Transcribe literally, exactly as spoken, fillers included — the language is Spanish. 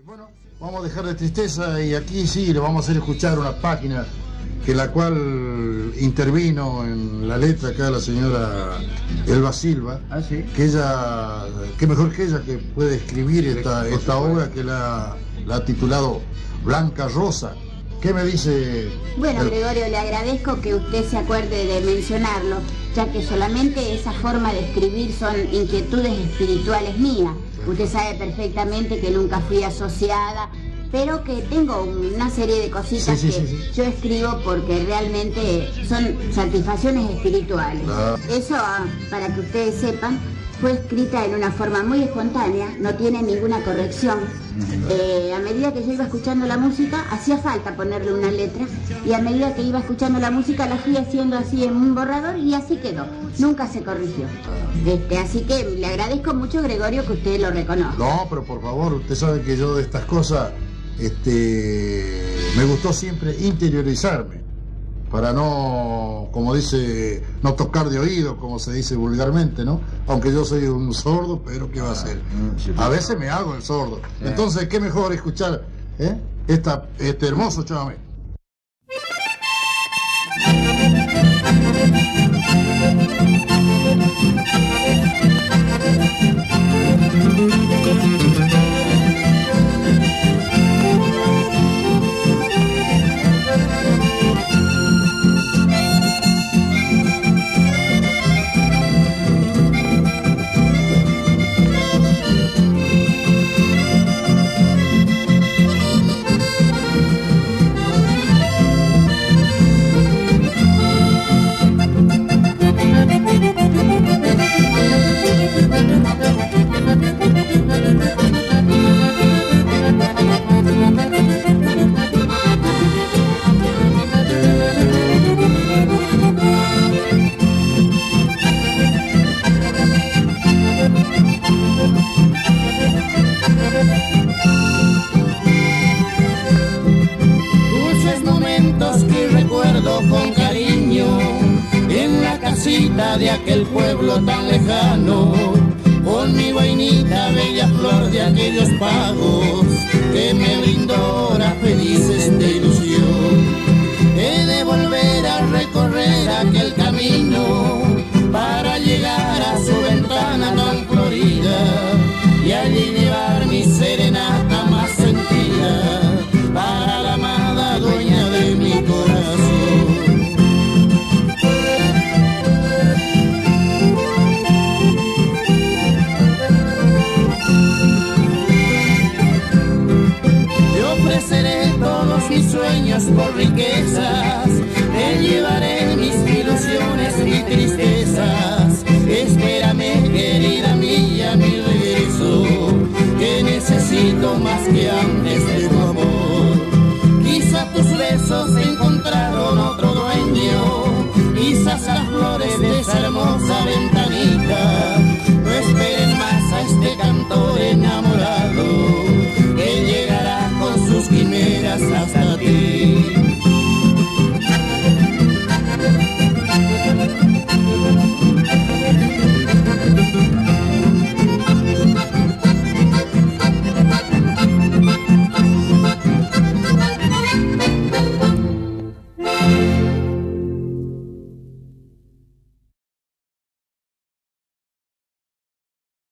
Bueno, vamos a dejar de tristeza y aquí sí le vamos a hacer escuchar una página que la cual intervino en la letra acá la señora Elba Silva. ¿Ah, sí? Que ella, qué mejor que ella que puede escribir esta, esta obra que la, la ha titulado Blanca Rosa. ¿Qué me dice? Bueno, el... Gregorio, le agradezco que usted se acuerde de mencionarlo, ya que solamente esa forma de escribir son inquietudes espirituales mías. Usted sabe perfectamente que nunca fui asociada, pero que tengo una serie de cositas sí, sí, que sí, sí. yo escribo porque realmente son satisfacciones espirituales. Ah. Eso, para que ustedes sepan, fue escrita en una forma muy espontánea, no tiene ninguna corrección. Eh, a medida que yo iba escuchando la música, hacía falta ponerle una letra, y a medida que iba escuchando la música la fui haciendo así en un borrador y así quedó. Nunca se corrigió. Este, así que le agradezco mucho, Gregorio, que usted lo reconozca. No, pero por favor, usted sabe que yo de estas cosas este, me gustó siempre interiorizarme para no, como dice, no tocar de oído, como se dice vulgarmente, ¿no? Aunque yo soy un sordo, pero ¿qué va a hacer? A veces me hago el sordo. Entonces, ¿qué mejor escuchar eh? Esta, este hermoso chamamé? De aquel pueblo tan lejano, con mi vainita, bella flor de aquellos pagos que me brindó horas felices de ilusión. He de volver a recorrer aquel camino para llegar a su ventana tan florida y allí llevar mi serenata más sentida para la amada dueña de mi corazón. Mis sueños por riquezas, te llevaré mis ilusiones y tristezas. Espérame, querida mía, mi regreso, que necesito más que